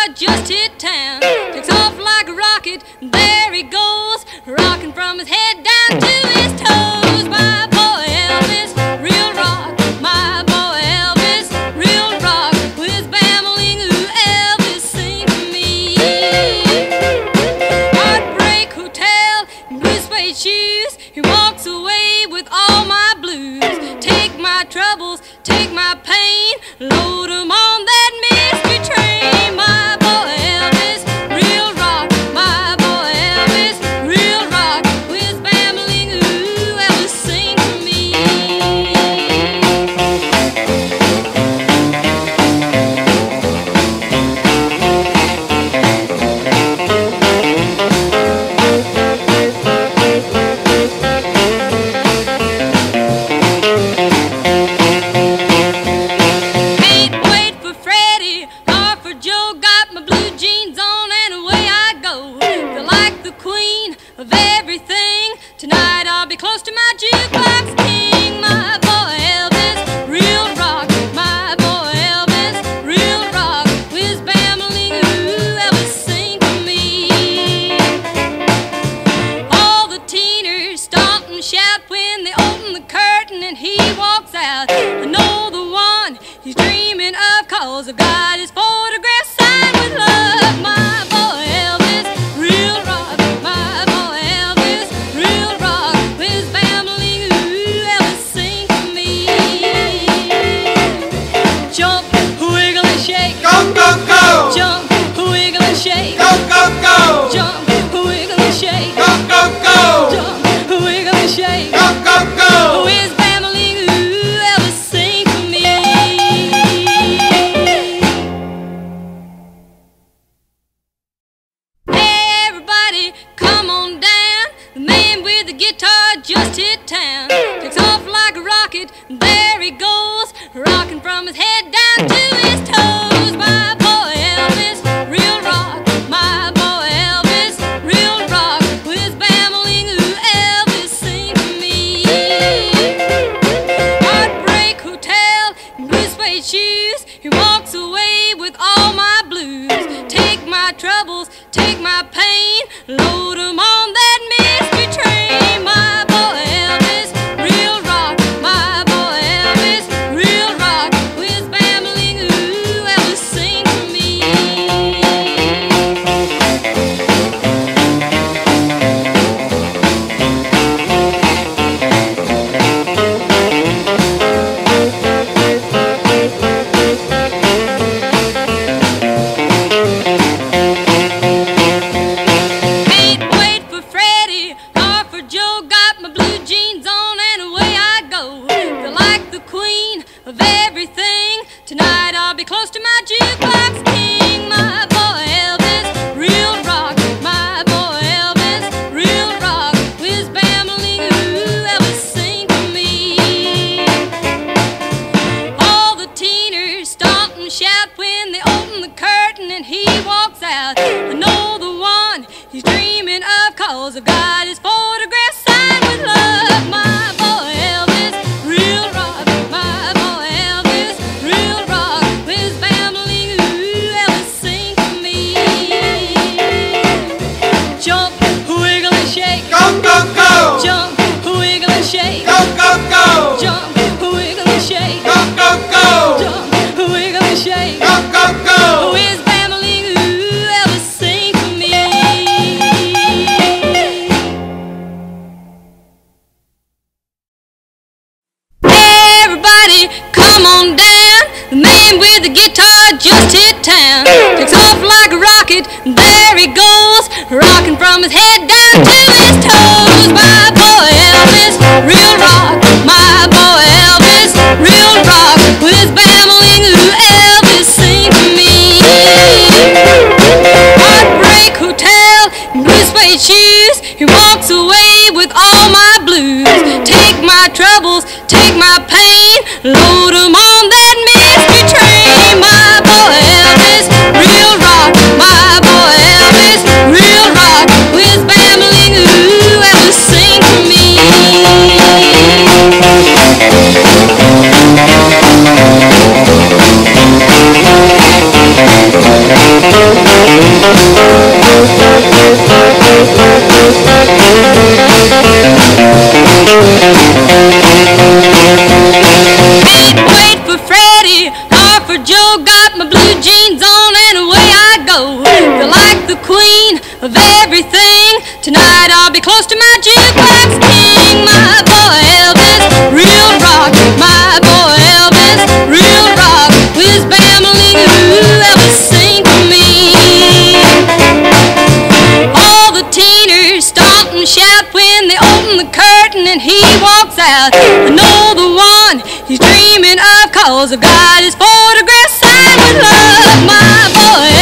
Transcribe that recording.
just hit town. Takes off like a rocket, and there he goes, rocking from his head down to his toes. My boy Elvis, real rock. My boy Elvis, real rock. With his bambling, ooh, Elvis, sing to me. Heartbreak Hotel, in blue suede shoes, he walks away with all my blues. Take my troubles, take my pain, load 'em on that mystery train. My boy Elvis, real rock. My boy Elvis, real rock. With his bambling, ooh, Elvis, sing to me. Ain't wait for Freddie or for Joe, got my blue jeans on and away I go. Feel like the queen of everything. Tonight I'll be close to my jukebox king. My boy Elvis, real rock. My boy Elvis, real rock. With his bambling, ooh, Elvis, sing to me. All the teeners stomp and shout when they open the curtain and he walks out. I know the one he's dreaming of, 'cause I've got his photograph signed with love. My boy Elvis, real rock. My boy Elvis, real rock. With his bambling, ooh, Elvis, sing to me. Jump, wiggle and shake. Go, go, go! Jump, wiggle and shake. Go, go, go! Jump, wiggle and shake. Go, go, go! Jump, wiggle and shake. Go, go, go! With his bambling, ooh, Elvis, sing to me. Hey everybody, come on down. The man with the guitar just hit town. Takes off like a rocket, and there he goes, rocking from his head down to his toes. My boy Elvis, real rock. My boy Elvis, real rock. With his bambling, ooh, Elvis, sing to me. Heartbreak Hotel, in blue suede shoes, he walks away with all my blues. Take my troubles, take my pain, load 'em on that mystery train. My boy Elvis, real rock. My boy Elvis, real rock. With his bambling, ooh, Elvis, sing to me. Ain't wait for Freddie or for Joe, got my blue jeans on and away I go. Feel like the queen of everything. Tonight I'll be close to my jukebox king. My boy Elvis, real rock. My boy Elvis, real rock. With his bambling, ooh, Elvis, sing to me. All the teeners stomp and shout when they open the curtain and he walks out. I know the one he's dreaming of, 'cause I've got his photograph signed with love. My boy Elvis, real rock. My boy Elvis, real rock. With his bambling, ooh, Elvis, sing to me. Jump, wiggle and shake. Go, go, go! Jump, wiggle and shake. Go, go, go! Jump, wiggle and shake. Go, go, go! Jump, wiggle and shake. Go, go, go! With his bambling, ooh, Elvis, sing to me. Hey everybody, come on down. The man with the guitar just hit town. Takes off like a rocket, and there he goes, rocking from his head down to his toes. My boy Elvis, real rock. My boy Elvis, real rock. With his bambling, ooh, Elvis, sing to me. Heartbreak Hotel, in blue suede shoes, he walks away with all my blues. Take my troubles, take my pain, load 'em on that mystery train. My boy Elvis, real rock. My boy Elvis, real rock. With his bambling, for Joe got my blue jeans on and away I go. Feel like the queen of everything. Tonight I'll be close to my jukebox king. My boy Elvis, real rock. My boy Elvis, real rock. Whiz bam a ling Elvis, sing for me. All the teeners stomp and shout when they open the curtain and he walks out. I know the one he's dreaming of, 'cause I've got his photograph signed with love. My boy